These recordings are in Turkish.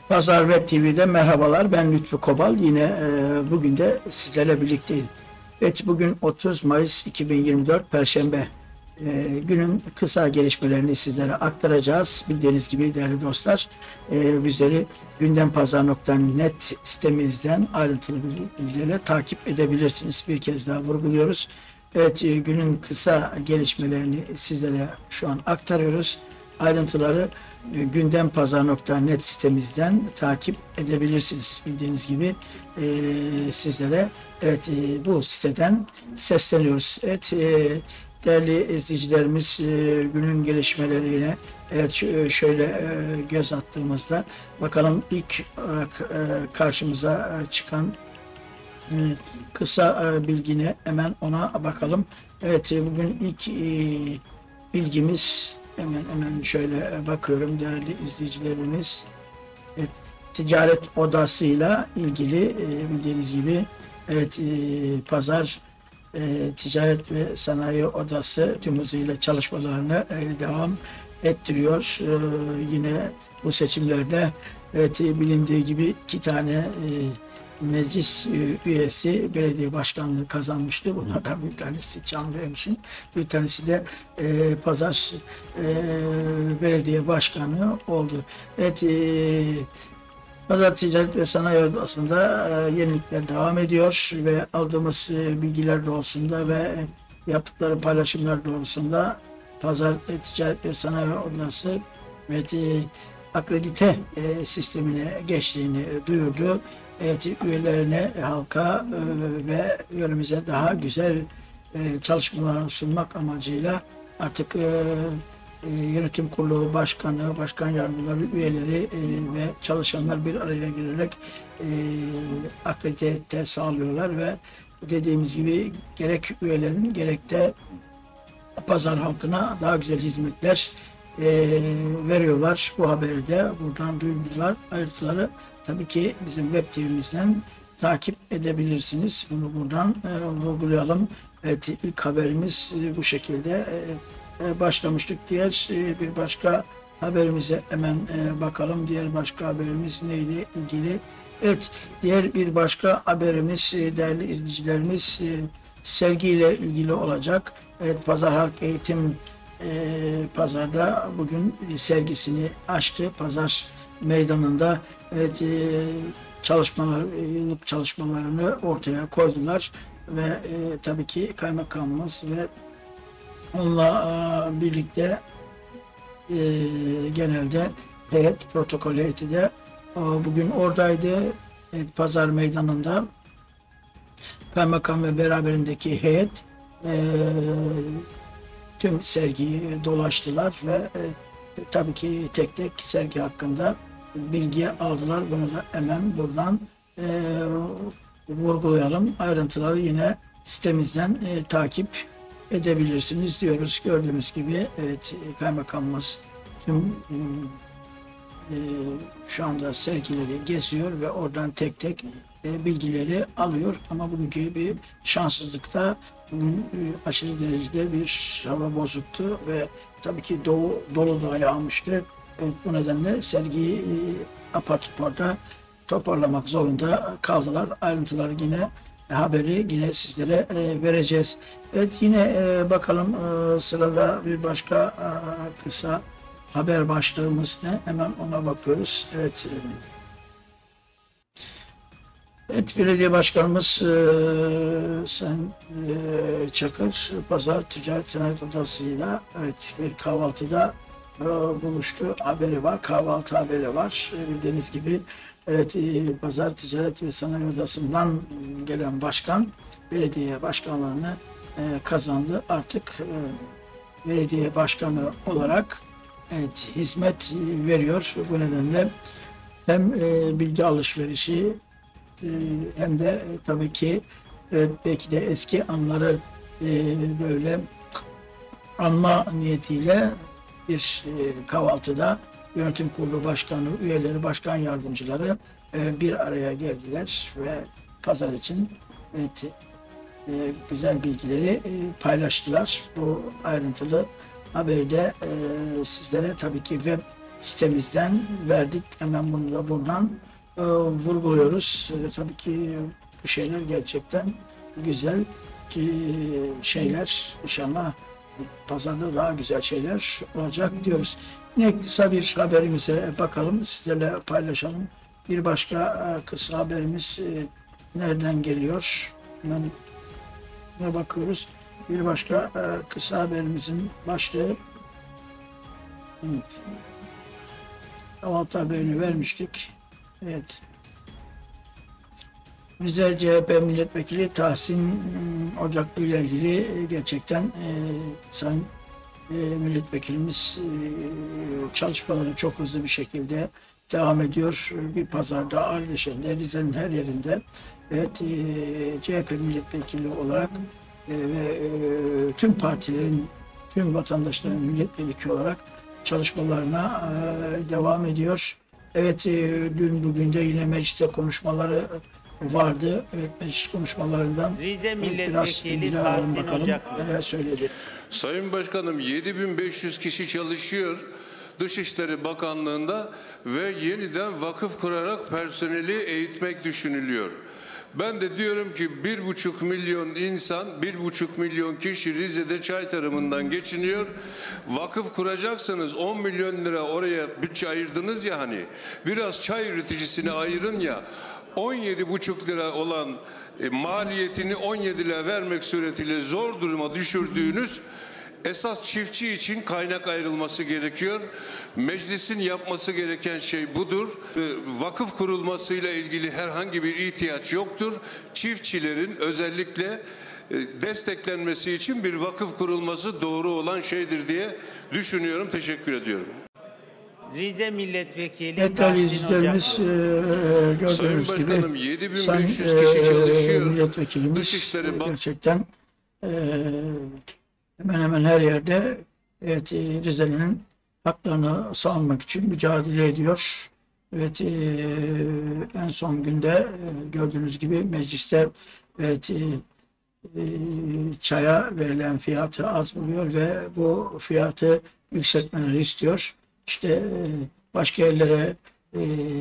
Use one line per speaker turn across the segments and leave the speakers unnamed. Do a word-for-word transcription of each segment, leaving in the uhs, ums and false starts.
Pazar Web T V'de merhabalar. Ben Lütfü Kobal. Yine e, bugün de sizlerle birlikteyim. Evet, bugün otuz Mayıs iki bin yirmi dört Perşembe. E, günün kısa gelişmelerini sizlere aktaracağız. Bildiğiniz gibi değerli dostlar, e, bizleri gündempazar nokta net sitemizden ayrıntılı bilgilerle takip edebilirsiniz. Bir kez daha vurguluyoruz. Evet, e, günün kısa gelişmelerini sizlere şu an aktarıyoruz. Ayrıntıları e, gündempazar nokta net sitemizden takip edebilirsiniz. Bildiğiniz gibi e, sizlere evet e, bu siteden sesleniyoruz. Evet, e, değerli izleyicilerimiz, e, günün gelişmelerine evet şöyle e, göz attığımızda bakalım ilk olarak e, karşımıza çıkan e, kısa e, bilgine hemen ona bakalım. Evet, e, bugün ilk e, bilgimiz hemen hemen şöyle bakıyorum değerli izleyicilerimiz. Evet, ticaret odasıyla ilgili e, bildiğiniz gibi evet e, pazar e, ticaret ve sanayi odası tüm hızıyla çalışmalarını e, devam ettiriyor. E, yine bu seçimlerde evet bilindiği gibi iki tane e, meclis üyesi belediye başkanlığı kazanmıştı. Bunlardan bir tanesi Çamlıhemşin, bir tanesi de e, Pazar e, belediye başkanı oldu. Evet, e, Pazar Ticaret ve Sanayi Odası'nda e, yenilikler devam ediyor ve aldığımız e, bilgiler doğrultusunda ve yaptıkları paylaşımlar doğrultusunda Pazar Ticaret ve Sanayi Odası evet, e, akredite e, sistemine geçtiğini duyurdu. Evet, üyelerine, halka e, ve yönümüze daha güzel e, çalışmalar sunmak amacıyla artık e, e, yönetim kurulu başkanı, başkan yardımcıları, üyeleri e, ve çalışanlar bir araya gelerek e, akredite sağlıyorlar ve dediğimiz gibi gerek üyelerin gerek de pazar halkına daha güzel hizmetler e, veriyorlar. Bu haberi de buradan duyurdular. Ayrıntıları tabii ki bizim web T V'mizden takip edebilirsiniz. Bunu buradan e, vurgulayalım. Evet, ilk haberimiz e, bu şekilde e, e, başlamıştık. Diğer e, bir başka haberimize hemen e, bakalım. Diğer başka haberimiz neyle ilgili? Evet, diğer bir başka haberimiz e, değerli izleyicilerimiz e, sergiyle ilgili olacak. Evet, Pazar Halk Eğitim e, Pazar'da bugün sergisini açtı. Pazar meydanında evet, e, çalışmalar, yıllık çalışmalarını ortaya koydular ve e, tabii ki kaymakamımız ve onunla e, birlikte e, genelde heyet, protokol heyeti de e, bugün oradaydı. Evet, Pazar meydanında kaymakam ve beraberindeki heyet e, tüm sergiyi dolaştılar ve e, tabii ki tek tek sergi hakkında bilgi aldılar. Bunu da hemen buradan e, vurgulayalım. Ayrıntıları yine sitemizden e, takip edebilirsiniz diyoruz. Gördüğümüz gibi evet, kaymakamımız tüm e, şu anda sergileri geziyor ve oradan tek tek e, bilgileri alıyor. Ama bugünkü bir şanssızlıkta bugün e, aşırı derecede bir hava bozuktu ve tabii ki doğu, dolu da yağmıştı. Evet, bu nedenle sergiyi e, apar toparda toparlamak zorunda kaldılar. Ayrıntıları yine e, haberi yine sizlere e, vereceğiz. Evet, yine e, bakalım e, sırada bir başka e, kısa haber başlığımız ne? Hemen ona bakıyoruz. Evet. Evet, belediye başkanımız e, Sen e, Çakır Pazar Ticaret Sanayi Odası'yla evet bir kahvaltıda e, buluştu. Haberi var. Kahvaltı haberi var. E, bildiğiniz gibi evet e, Pazar Ticaret ve Sanayi Odası'ndan gelen başkan belediye başkanlığını e, kazandı. Artık e, belediye başkanı olarak evet, hizmet veriyor. Bu nedenle hem e, bilgi alışverişi e, hem de e, tabii ki evet, belki de eski anları e, böyle anma niyetiyle bir e, kahvaltıda yönetim kurulu başkanı, üyeleri, başkan yardımcıları e, bir araya geldiler ve pazar için evet, e, güzel bilgileri e, paylaştılar. Bu ayrıntılı haberi de e, sizlere tabii ki web sitemizden verdik. Hemen bunu da buradan e, vurguluyoruz. E, tabii ki bu şeyler gerçekten güzel e, şeyler. İnşallah pazarda daha güzel şeyler olacak diyoruz. Yine kısa bir haberimize bakalım, sizlerle paylaşalım. Bir başka e, kısa haberimiz e, nereden geliyor? Hemen buna bakıyoruz. Bir başka e, kısa haberimizin başlığı, evet, kahvaltı haberini vermiştik. Evet. Rize C H P Milletvekili Tahsin Ocaklı ile ilgili gerçekten e, Sayın e, Milletvekilimiz e, çalışmaları çok hızlı bir şekilde devam ediyor. Bir pazarda, Ardeşen'de, Rize'nin her yerinde, evet, e, C H P milletvekili olarak e, ve e, tüm partilerin, tüm vatandaşların milletvekili olarak çalışmalarına e, devam ediyor. Evet, e, dün bugün de yine mecliste konuşmaları vardı. Evet, meclis konuşmalarından
Rize
evet,
Milletvekili
biraz
Tahsin
bakalım
Ocaklı.
neler söyledi.
Sayın Başkanım, yedi bin beş yüz kişi çalışıyor Dışişleri Bakanlığı'nda ve yeniden vakıf kurarak personeli eğitmek düşünülüyor. Ben de diyorum ki bir buçuk milyon insan, bir buçuk milyon kişi Rize'de çay tarımından geçiniyor. Vakıf kuracaksanız on milyon lira oraya bütçe ayırdınız ya, hani biraz çay üreticisine ayırın ya. on yedi buçuk lira olan e, maliyetini on yedi lira vermek suretiyle zor duruma düşürdüğünüz esas çiftçi için kaynak ayrılması gerekiyor. Meclisin yapması gereken şey budur. E, vakıf kurulmasıyla ilgili herhangi bir ihtiyaç yoktur. Çiftçilerin özellikle e, desteklenmesi için bir vakıf kurulması doğru olan şeydir diye düşünüyorum. Teşekkür ediyorum.
Rize Milletvekili
Evet, değerli
Tahsin
izleyicilerimiz,
Ocaklı.
e, gördüğünüz
Sayın
gibi
Başkanım, yedi bin
Sayın
beş yüz kişi
e,
çalışıyor.
milletvekilimiz
Dışişleri Bak-
gerçekten e, hemen hemen her yerde, evet, e, Rize'nin haklarını savunmak için mücadele ediyor. Evet, e, en son günde e, gördüğünüz gibi mecliste, evet, e, e, çaya verilen fiyatı az buluyor ve bu fiyatı yükseltmeleri istiyor. İşte e, başka yerlere e,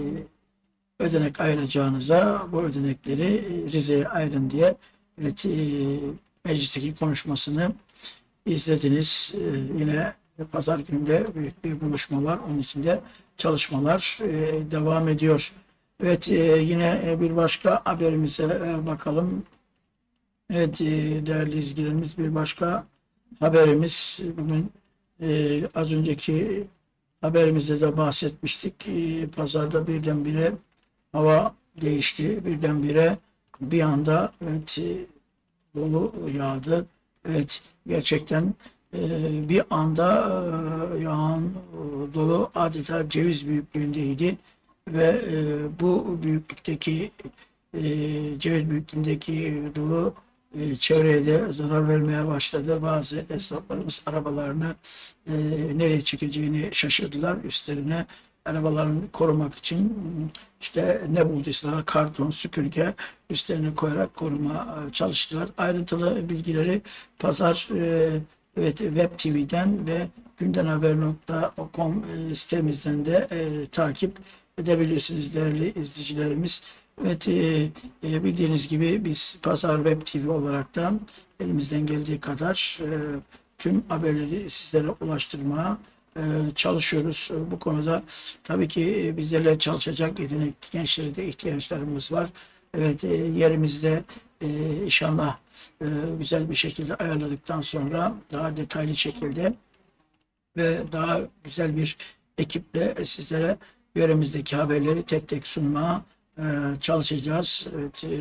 ödenek ayıracağınıza bu ödenekleri Rize'ye ayırın diye, evet, e, meclisteki konuşmasını izlediniz. E, yine pazar günü büyük bir buluşma var. Onun için de çalışmalar e, devam ediyor. Evet, e, yine bir başka haberimize e, bakalım. Evet, e, değerli izleyicilerimiz, bir başka haberimiz bugün e, az önceki haberimizde de bahsetmiştik. E, pazarda birdenbire hava değişti. Birdenbire bir anda, evet, e, dolu yağdı. Evet, gerçekten e, bir anda e, yağan e, dolu adeta ceviz büyüklüğündeydi ve e, bu büyüklükteki e, ceviz büyüklüğündeki dolu e, çevreye de zarar vermeye başladı. Bazı esnaflarımız arabalarını e, nereye çekeceğini şaşırdılar. Üstlerine arabalarını korumak için işte ne bulduysalar, karton, süpürge üstlerine koyarak koruma çalıştılar. Ayrıntılı bilgileri Pazar e, evet, Web T V'den ve gündenhaber nokta com e, sitemizden de e, takip edebilirsiniz değerli izleyicilerimiz. Evet, e, e, bildiğiniz gibi biz Pazar Web T V olaraktan elimizden geldiği kadar e, tüm haberleri sizlere ulaştırmaya e, çalışıyoruz. E, bu konuda tabii ki e, bizlerle çalışacak yetenekli gençlere de ihtiyaçlarımız var. Evet, e, yerimizde e, inşallah e, güzel bir şekilde ayarladıktan sonra daha detaylı şekilde ve daha güzel bir ekiple sizlere yöremizdeki haberleri tek tek sunmaya e, çalışacağız. Evet, e,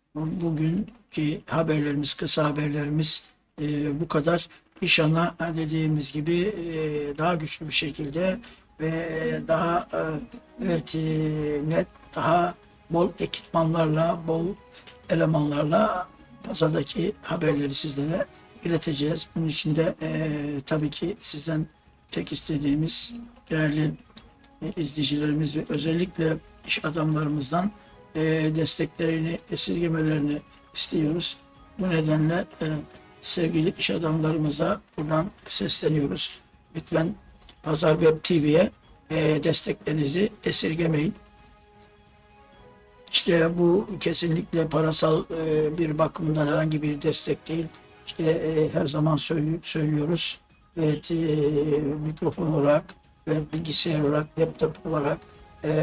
bugünkü haberlerimiz, kısa haberlerimiz e, bu kadar. İnşallah dediğimiz gibi e, daha güçlü bir şekilde ve daha e, evet, e, net, daha bol ekipmanlarla, bol elemanlarla pazardaki haberleri sizlere ileteceğiz. Bunun için de e, tabii ki sizden tek istediğimiz değerli e, izleyicilerimiz ve özellikle iş adamlarımızdan e, desteklerini esirgemelerini istiyoruz. Bu nedenle e, sevgili iş adamlarımıza buradan sesleniyoruz. Lütfen Pazar Web T V'ye e, desteklerinizi esirgemeyin. İşte bu kesinlikle parasal e, bir bakımdan herhangi bir destek değil. İşte e, her zaman söylü- söylüyoruz. Evet, e, mikrofon olarak ve bilgisayar olarak, laptop olarak, e,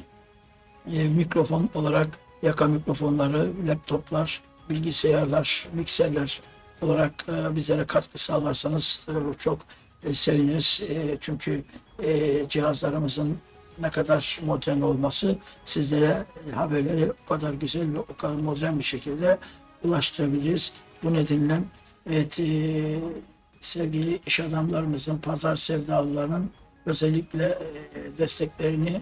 e, mikrofon olarak yaka mikrofonları, laptoplar, bilgisayarlar, mikserler olarak e, bizlere katkı sağlarsanız e, çok e, seviniriz. E, çünkü e, cihazlarımızın ne kadar modern olması sizlere e, haberleri o kadar güzel ve o kadar modern bir şekilde ulaştırabiliriz. Bu nedenle evet, e, sevgili iş adamlarımızın, pazar sevdalılarının özellikle e, desteklerini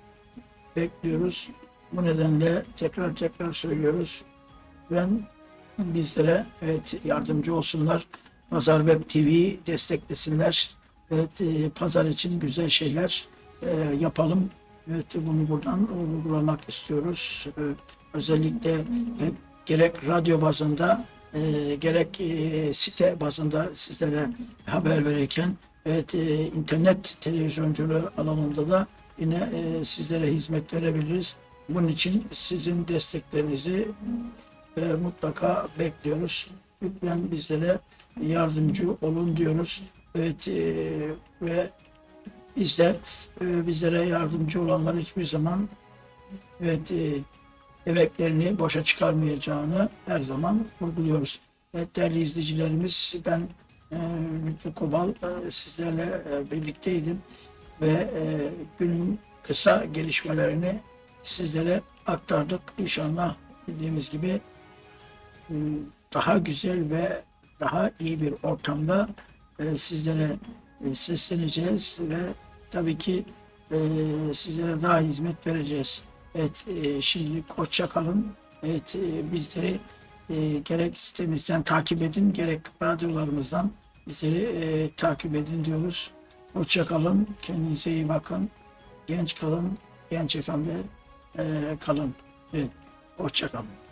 bekliyoruz. Bu nedenle tekrar tekrar söylüyoruz. Ben bizlere evet yardımcı olsunlar. Pazar Web T V desteklesinler. Evet, e, pazar için güzel şeyler e, yapalım. Evet, bunu buradan uygulamak istiyoruz. E, özellikle e, gerek radyo bazında e, gerek e, site bazında sizlere haber verirken evet, e, internet televizyonculuğu alanında da yine e, sizlere hizmet verebiliriz. Bunun için sizin desteklerinizi e, mutlaka bekliyoruz. Lütfen bizlere yardımcı olun diyoruz. Evet, e, ve biz de e, bizlere yardımcı olanlar hiçbir zaman evet, e, emeklerini boşa çıkarmayacağını her zaman vurguluyoruz. Evet, değerli izleyicilerimiz, ben e, Lütfü Kobal e, sizlerle e, birlikteydim ve e, günün kısa gelişmelerini sizlere aktardık. İnşallah dediğimiz gibi e, daha güzel ve daha iyi bir ortamda e, sizlere e, sesleneceğiz ve tabii ki e, sizlere daha hizmet vereceğiz. Evet, e, şimdi hoşça kalın. Evet, e, bizleri e, gerek sitemizden takip edin, gerek radyolarımızdan bizleri e, takip edin diyoruz. Hoşça kalın, kendinize iyi bakın. Genç kalın, genç efendi e, kalın. Evet, hoşça kalın.